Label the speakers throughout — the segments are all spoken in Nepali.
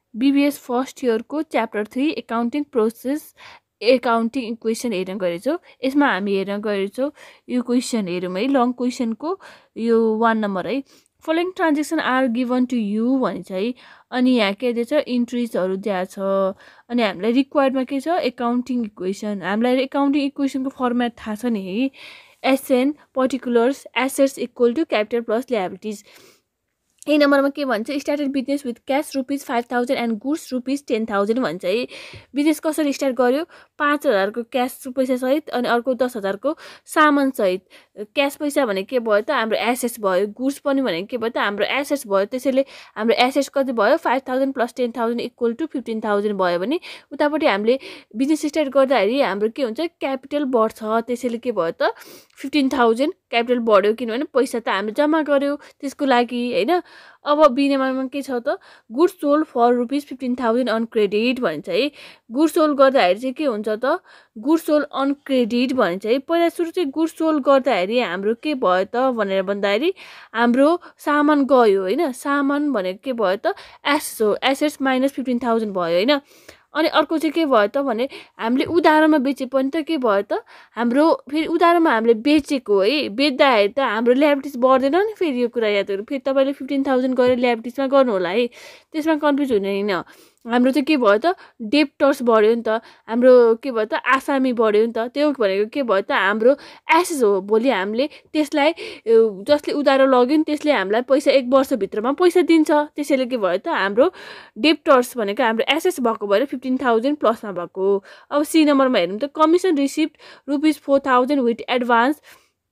Speaker 1: BBS फर्स्ट इयरको chapter 3 accounting process accounting equation हेर्न गएछौँ। यसमा हामी हेर्न गएछौँ यो क्वेसन हेरौँ है, लङ क्वेसनको यो 1 नम्बर है। Following transaction are given to you भन्छ है। अनि यहाँ के दिएछ, इन्ट्रिजहरू दिएको छ। अनि हामीलाई रिक्वायर्डमा के छ, एकाउन्टिङ इक्वेसन। हामीलाई एकाउन्टिङ इक्वेसनको फर्मेट थाहा छ नि है। S N particulars assets equal to capital plus liabilities. यही नम्बरमा के भन्छ, started business with cash rupees 5000 and goods rupees 10000 भन्छ है। बिजनेस कसरी स्टार्ट गर्यो, 5000 को क्यास पैसा सहित अनि अर्को 10000 को सामान सहित। क्यास पैसा भने के भयो त, हाम्रो एसेट्स भयो। गुड्स पनि भने के भयो त, हाम्रो एसेट्स भयो। त्यसैले हाम्रो एसेट्स कति भयो, 5000 प्लस 10000 इक्वल टु 15000 भयो भने उतापट्टि हामीले बिजनेस स्टार्ट गर्दाखेरि हाम्रो के हुन्छ, क्यापिटल बढ्छ। त्यसैले के भयो त, 15000 क्यापिटल बढ्यो, किनभने पैसा त हामीले जम्मा गर्यो त्यसको लागि होइन। अब बी नम्बरमा के छ त, goods sold for rupees 15000 on credit भन्छ है। गुड्स सोल्ड गर्दाखेरि चाहिँ के हुन्छ त, गुड्स सोल्ड अन क्रेडिट भन्छ है। पहिला सुरु चाहिँ गुड्स सोल्ड गर्दाखेरि हाम्रो के भयो त भनेर भन्दाखेरि हाम्रो सामान गयो होइन। सामान भनेको के भयो त, एसेट्स हो। एसेट्स माइनस 15000 भयो होइन। अनि अर्को चाहिँ के भयो त भने हामीले उधारोमा बेचे पनि त के भयो त, हाम्रो फेरि उधारोमा हामीले बेचेको है, बेच्दाखेरि त हाम्रो ल्याबिलिटिज बढ्दैन नि। फेरि यो कुरा याद गर्नु, फेरि तपाईँले 15000 गरेर ल्याबिलिटिजमा गर्नु होला है, त्यसमा कन्फ्युज हुने होइन। हाम्रो चाहिँ के भयो त, डेप्टर्स बढ्यो नि त, हाम्रो के भयो त, आसामी बढ्यो नि त। त्यो भनेको के भयो त, हाम्रो एसेस हो। भोलि हामीले त्यसलाई जसले उधारो लग्यो नि त्यसले हामीलाई पैसा 1 वर्षभित्रमा पैसा दिन्छ। त्यसैले के भयो त, हाम्रो डेप्टर्स भनेको हाम्रो एसेस भएको भएर 15000 प्लसमा भएको। अब सी नम्बरमा हेरौँ त, commission receipt rupees 4000 with advance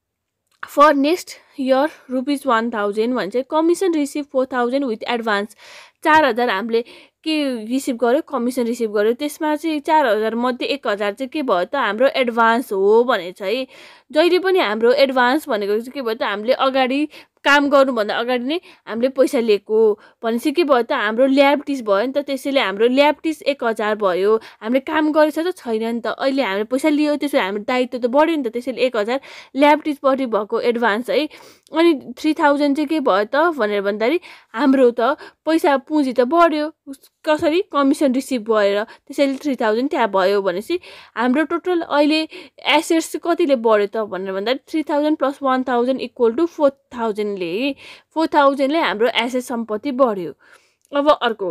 Speaker 1: for next year rupees 1000 भन्छ। Commission receive 4000 with advance. 4000 हामीले के रिसिभ गर्यो, कमिसन रिसिभ गर्यो। त्यसमा चाहिँ 4000 मध्ये 1000 चाहिँ के भयो त, हाम्रो एडभान्स हो भनेछ है। जहिले पनि हाम्रो एडभान्स भनेको चाहिँ के भयो त, हामीले अगाडि काम गर्नुभन्दा अगाडि नै हामीले पैसा लिएको भनेपछि के भयो त, हाम्रो ल्याबिलिटिज भयो नि त। त्यसैले हाम्रो ल्याबिलिटिज 1000 भयो। हामीले काम गरेछ त छैन नि त, अहिले हामीले पैसा लियो, त्यसैले हाम्रो दायित्व त बढ्यो नि त। त्यसैले 1000 ल्याबिलिटिजपट्टि भएको एडभान्स है। अनि 3000 चाहिँ के भयो त भनेर भन्दाखेरि हाम्रो त पैसा पुँजी त बढ्यो, कसरी, कमिसन रिसिभ भएर। त्यसैले 3000 त्यहाँ भयो भनेपछि हाम्रो टोटल अहिले एसेट्स चाहिँ कतिले बढ्यो त भनेर भन्दाखेरि 3000 प्लस 1000 इक्वल टु 4000 ले 4000 ले हाम्रो एसेट सम्पत्ति बढ्यो। अब अर्को,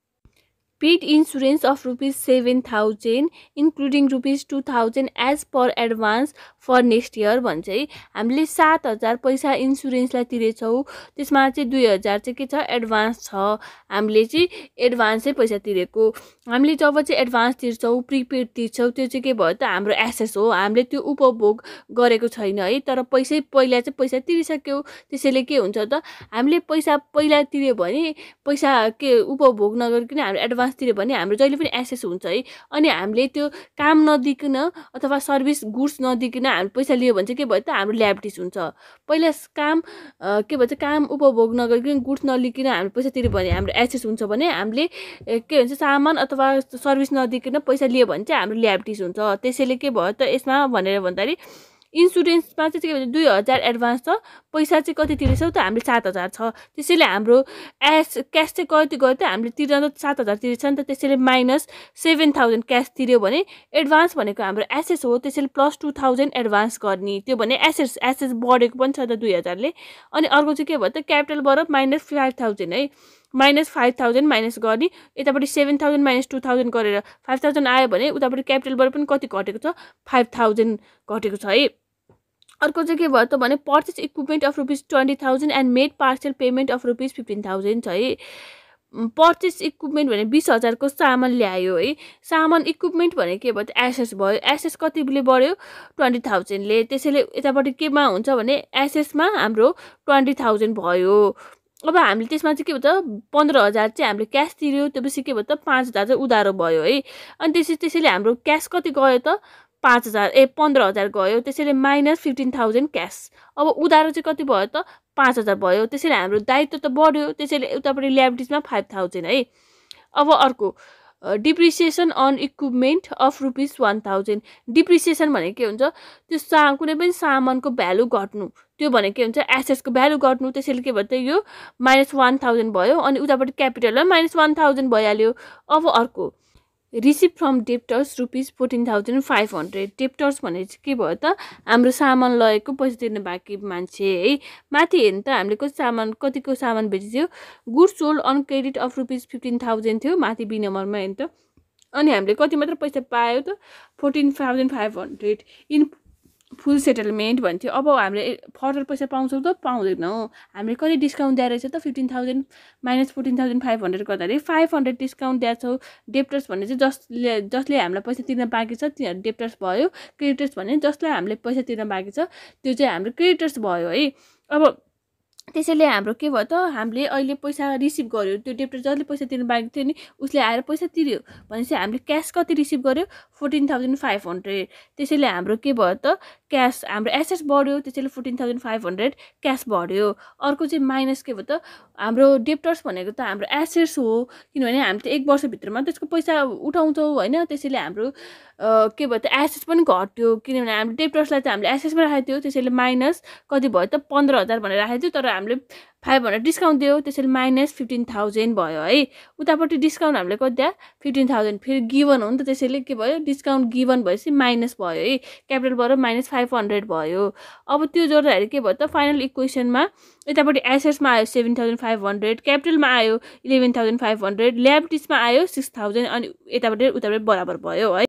Speaker 1: paid insurance of rupees 7000 including rupees 2000 as per advance for next year भन्छ है। हामीले 7000 पैसा इन्सुरेन्सलाई तिरेछौँ, त्यसमा चाहिँ 2000 चाहिँ के छ, एडभान्स छ। हामीले चाहिँ एडभान्सै पैसा तिरेको। हामीले जब चाहिँ एडभान्स तिर्छौँ, प्रिपेड तिर्छौँ, त्यो चाहिँ के भयो त, हाम्रो एसेस हो। हामीले त्यो उपभोग गरेको छैन है, तर पैसै पहिला चाहिँ पैसा तिरिसक्यो। त्यसैले के हुन्छ त, हामीले पैसा पहिला तिर्यो भने पैसा के उपभोग नगरिकन हामीले एडभान्स तिर्यो भने हाम्रो जहिले पनि एसेस हुन्छ है। अनि हामीले त्यो काम नदिकन अथवा सर्भिस गुड्स नदिकन हामीले पैसा लियो भने चाहिँ के भयो त, हाम्रो ल्याबिलिटिज हुन्छ। पहिला काम के भन्छ, काम उपभोग नगरिकन गुड्स नलिकन हामीले पैसा तिर्यो भने हाम्रो एसेस हुन्छ भने हामीले के भन्छ, सामान अथवा सर्भिस नदिकन पैसा लियो भने चाहिँ हाम्रो ल्याबिलिटिज हुन्छ। त्यसैले के भयो त यसमा भनेर भन्दाखेरि इन्सुरेन्समा चाहिँ के भन्छ, 2000 एडभान्स छ, पैसा चाहिँ कति तिरेछौँ त, हामीले 7000 छ। त्यसैले हाम्रो क्यास चाहिँ कति गयो त, हामीले तिर्न त 7000 तिरेछ नि त। त्यसैले माइनस 7000 क्यास तिर्यो भने एडभान्स भनेको हाम्रो एसेस हो। त्यसैले प्लस 2000 एडभान्स गर्ने, त्यो भने एसेस बढेको पनि छ त 2000 ले। अनि अर्को चाहिँ के भयो त, क्यापिटलबाट माइनस 5000 है। माइनस 5000 माइनस गर्ने, यतापट्टि 7000 माइनस 2000 गरेर 5000 आयो भने उतापट्टि क्यापिटलबाट पनि कति घटेको छ, 5000 घटेको छ है। अर्को चाहिँ के भयो त भने purchase equipment of rupees 20000 and made partial payment of rupees 15000 छ है। पर्चेस इक्विपमेन्ट भने 20000 को सामान ल्यायो है। सामान इक्विपमेन्ट भने के भयो त, एसेस भयो। एसेस कतिले बढ्यो, 20000 ले। त्यसैले यतापट्टि केमा हुन्छ भने एसेसमा हाम्रो 20000 भयो। अब हामीले त्यसमा चाहिँ के भयो त, 15000 चाहिँ हामीले क्यास तिर्यो, त्यसपछि के भयो त 5000 चाहिँ उधारो भयो है। अनि त्यसैले हाम्रो क्यास कति गयो त, 15000 गयो। त्यसैले माइनस 15000 क्यास। अब उधारो चाहिँ कति भयो त, 5000 भयो। त्यसैले हाम्रो दायित्व त बढ्यो, त्यसैले उतापट्टि ल्याबिलिटिजमा 5000 है। अब अर्को depreciation on equipment of ₹1000। Depreciation भनेको के हुन्छ, त्यो कुनै पनि सामानको भ्यालु घट्नु, त्यो भनेको के हुन्छ, एसेट्सको भ्यालु घट्नु। त्यसैले के भन्छ, यो -1000 भयो, अनि उतापट्टि क्यापिटलमा -1000 भइहाल्यो। अब अर्को रिसिभ फ्रम डेप्टर्स ₹14,500। डेप्टर्स भने चाहिँ के भयो त, हाम्रो सामान लगेको पैसा तिर्न बाँकी मान्छे है। माथि हेर्नु त हामीले कतिको सामान बेचेको थियो, goods sold on credit of ₹15,000 थियो, माथि बी नम्बरमा हेर्नु त। अनि हामीले कति मात्र पैसा पायो त, 14,500 इन फुल सेटलमेन्ट भन्थ्यो। अब हामीले फर्दर पैसा पाउँछौँ त पाउँदैनौँ। हामीले कति डिस्काउन्ट दिएर रहेछ त, 15,000 माइनस 14,500 गर्दाखेरि 500 डिस्काउन्ट दिएको छौँ। डेप्टर्स भन्ने चाहिँ जसले हामीलाई पैसा तिर्न बाँकी छ तिनीहरू डेप्टर्स भयो। क्रेडिटर्स भने जसलाई हामीले पैसा तिर्न बाँकी छ त्यो चाहिँ हाम्रो क्रेडिटर्स भयो है। अब त्यसैले हाम्रो के भयो त, हामीले अहिले पैसा रिसिभ गर्यो, त्यो डेप्टर जसले पैसा तिर्न बाँकी थियो नि उसले आएर पैसा तिर्यो भनेपछि हामीले क्यास कति रिसिभ गर्यो, 14,500। त्यसैले हाम्रो के भयो त, क्यास हाम्रो एसेट्स बढ्यो, त्यसैले 14,500 क्यास बढ्यो। अर्को चाहिँ माइनस के भयो त, हाम्रो डेप्टर्स भनेको त हाम्रो एसेट्स हो, किनभने हामी त 1 वर्षभित्रमा त्यसको पैसा उठाउँछौँ होइन। त्यसैले हाम्रो के भयो त, एसेट्स पनि घट्यो, किनभने हाम्रो डेप्टर्सलाई त हामीले एसेट्समा राखेको थियो। त्यसैले माइनस कति भयो त, 15,000 भनेर राखेको थियो, तर हामीले 500 डिस्काउन्ट दियो, त्यसैले -15,000 भयो है। उतापट्टि डिस्काउन्ट हामीले कति दियो, 15,000। फेरि गिभन हो नि त, त्यसैले के भयो, डिस्काउन्ट गिभन भएपछि माइनस भयो है, क्यापिटलबाट -500 भयो। अब त्यो जोड्दाखेरि के भयो त, फाइनल इक्वेसनमा यतापट्टि एसेट्समा आयो 7,500, क्यापिटलमा आयो 11,500, ल्याबिलिटिजमा आयो 6,000, अनि यतापट्टि उतापट्टि बराबर भयो है।